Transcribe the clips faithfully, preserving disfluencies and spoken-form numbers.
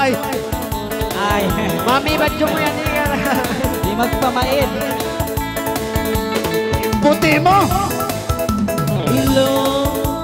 ay. Ay, Mami, ba't yung yan? di magpamain. Puti mo! Hello.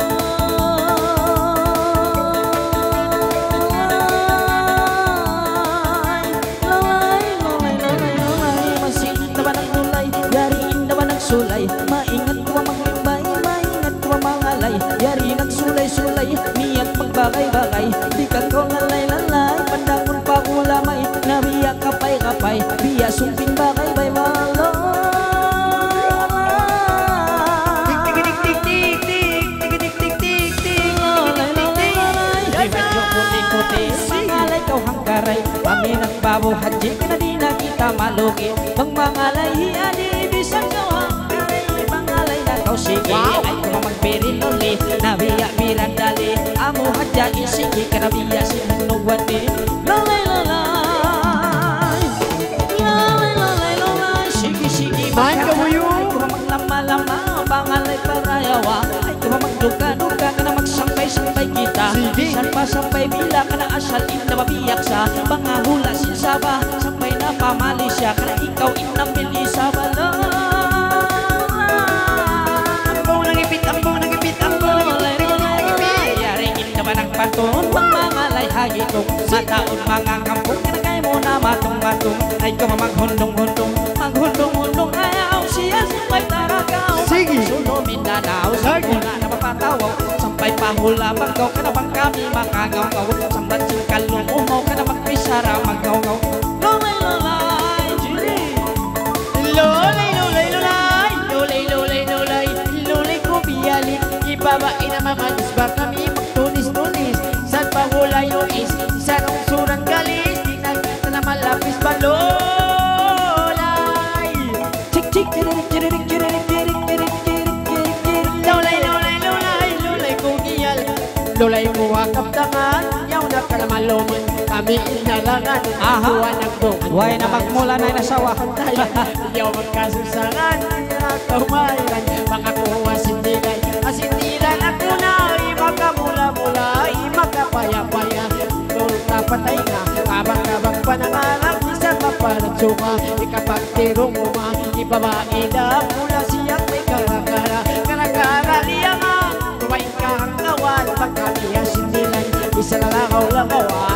Sulay, maingat ko maglimbay, maingat ko mangalay, yari nagsulay-sulay, niyak magbagay-bagay, di ka ko lalay-lalay, pandangon pa ulamay, nabiya kapay-kapay, biya sumping bagay-bay malo. Mangalay kau hangkaray, kami nagbabo haji, kana di na kita malugi, bang mangalay hiadi, bisang kau sige, wow. Ay ko magbirin uli, nabiya birandali, amo hadya isigi, kanabiya sinunuwani, lalay lalay, lalay lalay lalay, sige sige, man ka mo yun, ay ko maglama-lama, bangalay parayawa, ay ko magduga-duga, ka na magsampay-sampay kita, san pa sampay bila, ka na asal ina mabiyak sa, pangahula sinsaba, sampay na pamali siya, ka na ikaw inambil isabala. Patun pang mga layhagitong sa taon mga kampong kinagay mo na matong-matong ay ka maghundong-hundong maghundong-hundong ayaw siya sampay taragaw sige sulumin na daw sa muna na mapatawaw sampay pahula banggaw ka na bang kami makagaw-gaw sambat singkalong umaw ka na magpisara magaw-gaw lulay lulay jiri lulay lulay lulay lulay lulay lulay lulay ko biyalik ibabain na mamadis ba kami tunis-tunis sa pahulay luis sa nungsuran galis di nakita na malapis balolay chik-chik chiririk chiririk chiririk chiririk chiririk chiririk chiririk lulay lulay lulay lulay kong iyal lulay ko wakap tangan yaw na kalamaluman kami inalangan buwan ng bungan huwag na magmula na nasawa yaw magkasusangan nakaumayran makakuha sindilan asindilan ako na mula-mula, makapaya-paya tulta patay na, kabang-kabang panangalang isang mapalatsuka, ikapagtirong uma ibabaida, mula siyang may karakara karakara liya nga, kumain ka ang kawan pagkamiya sindilan, isa na langaw-langaw